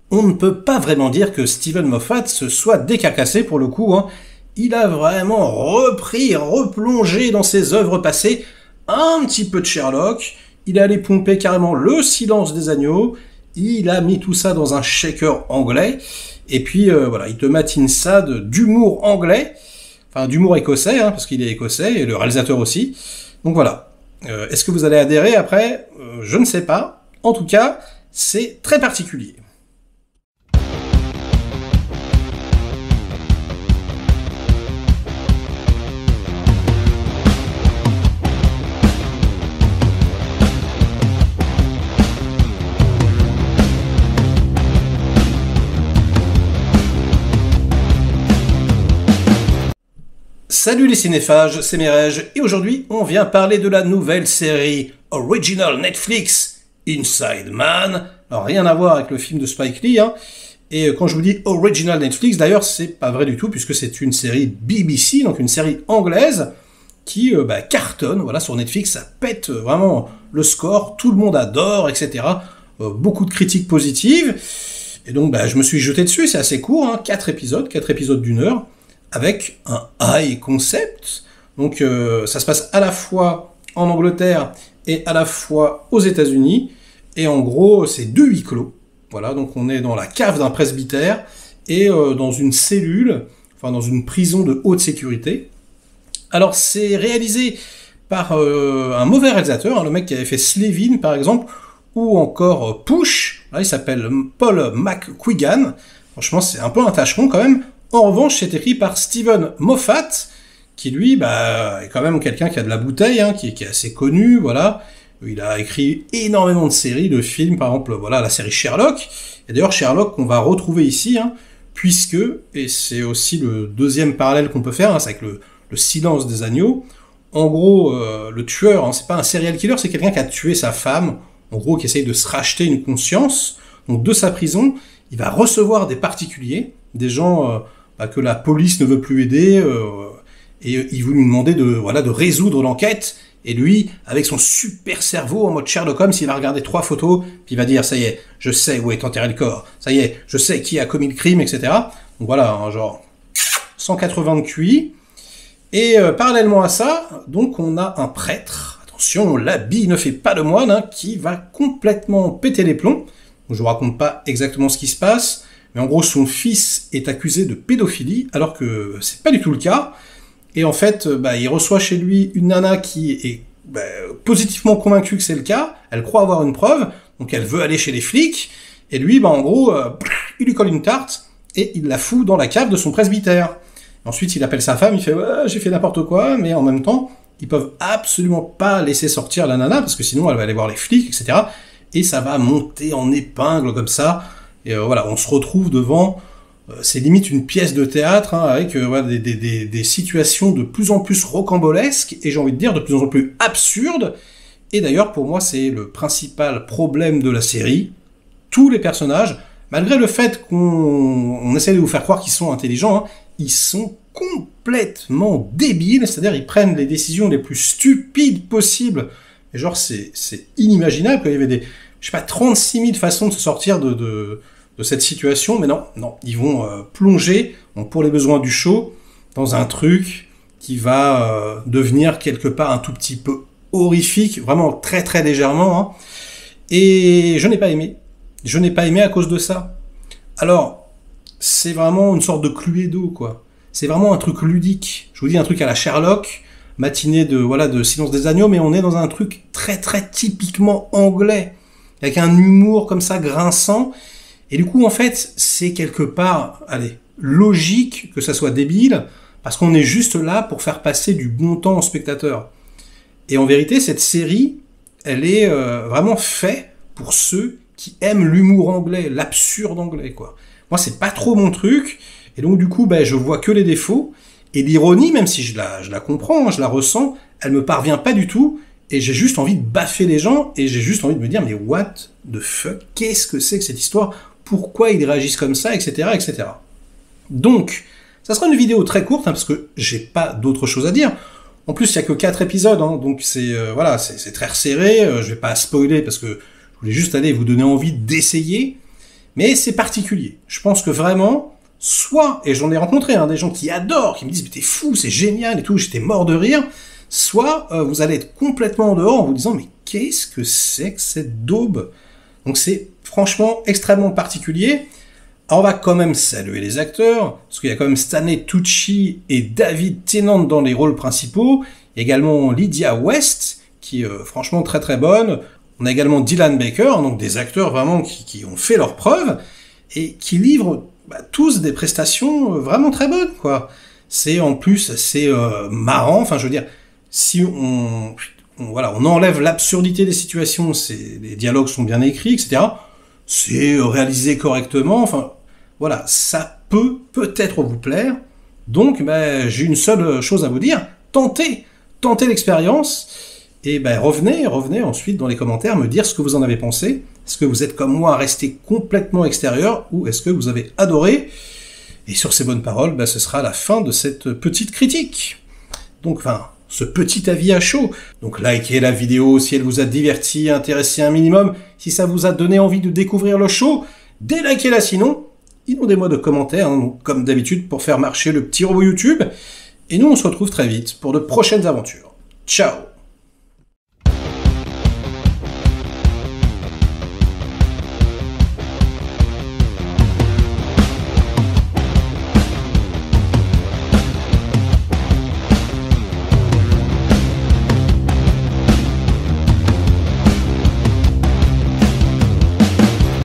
on ne peut pas vraiment dire que Steven Moffat se soit décarcassé pour le coup, hein. Il a vraiment repris, replongé dans ses œuvres passées, un petit peu de Sherlock, il est allé pomper carrément Le Silence des agneaux, il a mis tout ça dans un shaker anglais, et puis voilà, il te matine ça d'humour anglais, enfin d'humour écossais, hein, parce qu'il est écossais, et le réalisateur aussi. Donc voilà. Est-ce que vous allez adhérer après ? Je ne sais pas. En tout cas, c'est très particulier. Salut les cinéphages, c'est Mireille, et aujourd'hui on vient parler de la nouvelle série Original Netflix, Inside Man. Alors rien à voir avec le film de Spike Lee, hein. Et quand je vous dis Original Netflix, d'ailleurs c'est pas vrai du tout, puisque c'est une série BBC, donc une série anglaise, qui cartonne, voilà, sur Netflix, ça pète vraiment le score, tout le monde adore, etc. Beaucoup de critiques positives, et donc je me suis jeté dessus, c'est assez court, hein, 4 épisodes d'1 heure, avec un high concept. Donc ça se passe à la fois en Angleterre et à la fois aux États-Unis. Et en gros, c'est 2 huis clos. Voilà, donc on est dans la cave d'un presbytère et dans une cellule, enfin dans une prison de haute sécurité. Alors c'est réalisé par un mauvais réalisateur, hein, le mec qui avait fait Slevin par exemple, ou encore Push. Là, il s'appelle Paul McQuiggan. Franchement, c'est un peu un tâcheron quand même. En revanche, c'est écrit par Steven Moffat, qui lui, est quand même quelqu'un qui a de la bouteille, hein, qui est assez connu, voilà. Il a écrit énormément de séries, de films, par exemple, voilà, la série Sherlock. Et d'ailleurs, Sherlock, qu'on va retrouver ici, hein, puisque, et c'est aussi le deuxième parallèle qu'on peut faire, hein, c'est avec le Silence des agneaux. En gros, le tueur, hein, c'est pas un serial killer, c'est quelqu'un qui a tué sa femme, en gros, qui essaye de se racheter une conscience. Donc, de sa prison, il va recevoir des particuliers, des gens que la police ne veut plus aider, et ils vont lui demander de résoudre l'enquête, et lui, avec son super cerveau en mode Sherlock Holmes, il va regarder 3 photos, puis il va dire, ça y est, je sais où est enterré le corps, ça y est, je sais qui a commis le crime, etc. Donc voilà, hein, genre 180 de QI. Et parallèlement à ça, donc on a un prêtre, attention, l'habit ne fait pas le moine, hein, qui va complètement péter les plombs. Donc, je vous raconte pas exactement ce qui se passe, mais en gros, son fils est accusé de pédophilie, alors que c'est pas du tout le cas. Et en fait, il reçoit chez lui une nana qui est positivement convaincue que c'est le cas. Elle croit avoir une preuve, donc elle veut aller chez les flics. Et lui, en gros, il lui colle une tarte et il la fout dans la cave de son presbytère. Ensuite, il appelle sa femme, il fait ouais, j'ai fait n'importe quoi, mais en même temps, ils peuvent absolument pas laisser sortir la nana parce que sinon, elle va aller voir les flics, etc. Et ça va monter en épingle comme ça. Et voilà, on se retrouve devant, c'est limite une pièce de théâtre, hein, avec des situations de plus en plus rocambolesques, et j'ai envie de dire de plus en plus absurdes. Et d'ailleurs, pour moi, c'est le principal problème de la série. Tous les personnages, malgré le fait qu'on essaie de vous faire croire qu'ils sont intelligents, hein, ils sont complètement débiles, c'est-à-dire ils prennent les décisions les plus stupides possibles. Et genre, c'est inimaginable, qu'il y avait des... 36 000 façons de se sortir de cette situation, mais non, ils vont plonger, donc pour les besoins du show, dans un truc qui va devenir quelque part un tout petit peu horrifique, vraiment très très légèrement, hein. Et je n'ai pas aimé à cause de ça. Alors, c'est vraiment une sorte de Cluedo, quoi. C'est vraiment un truc ludique. Je vous dis un truc à la Sherlock, matinée de Silence des agneaux, mais on est dans un truc très très typiquement anglais, avec un humour comme ça grinçant, et du coup en fait c'est quelque part, logique que ça soit débile, parce qu'on est juste là pour faire passer du bon temps au spectateur. Et en vérité cette série, elle est vraiment faite pour ceux qui aiment l'humour anglais, l'absurde anglais, quoi. Moi c'est pas trop mon truc, et donc du coup je vois que les défauts, et l'ironie, même si je la comprends, hein, je la ressens, elle me parvient pas du tout. Et j'ai juste envie de baffer les gens, et j'ai juste envie de me dire, mais what the fuck, qu'est-ce que c'est que cette histoire? Pourquoi ils réagissent comme ça, etc., etc. Donc, ça sera une vidéo très courte, hein, parce que j'ai pas d'autre chose à dire. En plus, il y a que 4 épisodes, hein, donc c'est très resserré, je vais pas spoiler, parce que je voulais juste vous donner envie d'essayer. mais c'est particulier. Je pense que vraiment, soit, et j'en ai rencontré des gens qui adorent, qui me disent « mais t'es fou, c'est génial et tout, j'étais mort de rire », soit vous allez être complètement en dehors en vous disant « mais qu'est-ce que c'est que cette daube ?» Donc c'est franchement extrêmement particulier. Alors on va quand même saluer les acteurs, parce qu'il y a quand même Stanley Tucci et David Tennant dans les rôles principaux. Il y a également Lydia West, qui est franchement très très bonne. On a également Dylan Baker, donc des acteurs vraiment qui ont fait leurs preuves, et qui livrent tous des prestations vraiment très bonnes, quoi. C'est en plus assez marrant, enfin je veux dire, si on enlève l'absurdité des situations, les dialogues sont bien écrits, etc. C'est réalisé correctement, enfin voilà, ça peut-être vous plaire. Donc j'ai une seule chose à vous dire, tentez l'expérience, et revenez ensuite dans les commentaires me dire ce que vous en avez pensé. Est-ce que vous êtes comme moi resté complètement extérieur, ou est-ce que vous avez adoré? Et sur ces bonnes paroles, ce sera la fin de cette petite critique. Donc ce petit avis à chaud. Donc likez la vidéo si elle vous a diverti, intéressé un minimum, si ça vous a donné envie de découvrir le show, délikez-la sinon, inondez-moi de commentaires, comme d'habitude, pour faire marcher le petit robot YouTube. Et nous on se retrouve très vite pour de prochaines aventures. Ciao!